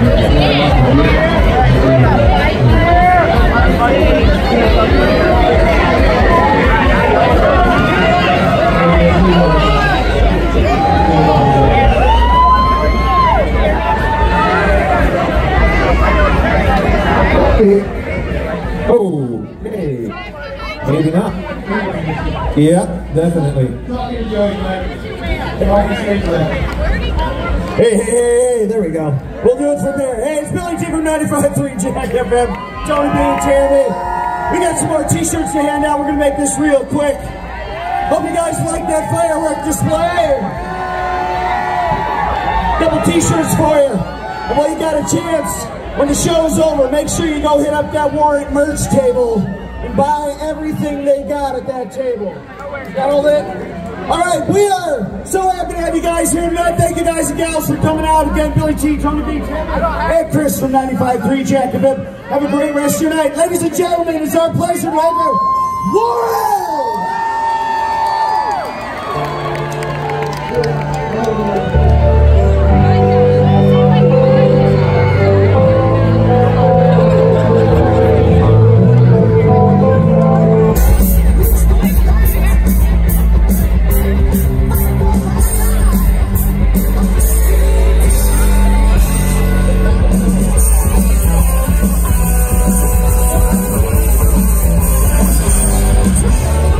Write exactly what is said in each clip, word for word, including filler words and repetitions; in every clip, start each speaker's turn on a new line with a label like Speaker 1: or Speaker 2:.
Speaker 1: Oh, hey, maybe not. Yeah, definitely. Hey, hey, hey, hey, there we go. We'll do it from there. Hey, it's Billy T from ninety-five point three Jack F M. Tony B and Jeremy. We got some more t-shirts to hand out. We're going to make this real quick. Hope you guys like that firework display. Couple t-shirts for you. And while you got a chance, when the show is over, make sure you go hit up that Warrant merch table and buy everything they got at that table. Got all that? All right, we are so happy to have you guys here tonight. Thank you guys and gals for coming out. Again, Billy T, Tony B, hey Chris from ninety-five point three Jack F M. Have a great rest of your night. Ladies and gentlemen, it's our pleasure to have you, Warrant!
Speaker 2: We'll be right back.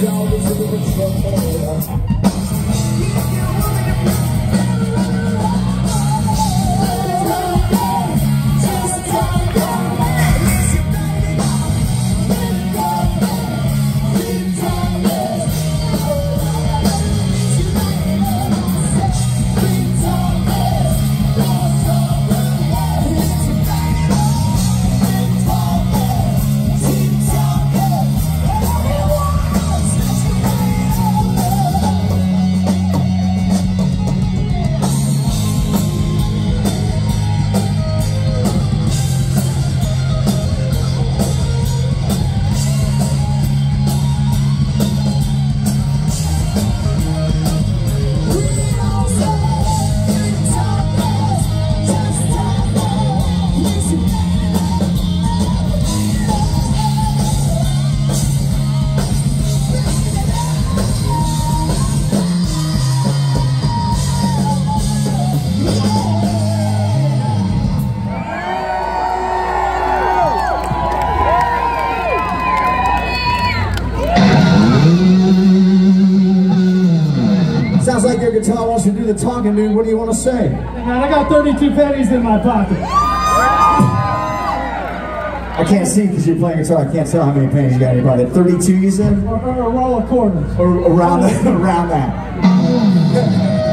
Speaker 1: Sounds like your guitar wants to do the talking, dude. What do you want to say?
Speaker 2: Hey man, I got thirty-two pennies in my pocket.
Speaker 1: I can't see because you're playing guitar. I can't tell how many pennies you got in your pocket. thirty-two, you said?
Speaker 2: Or, or a roll of quarters.
Speaker 1: Or around, around that.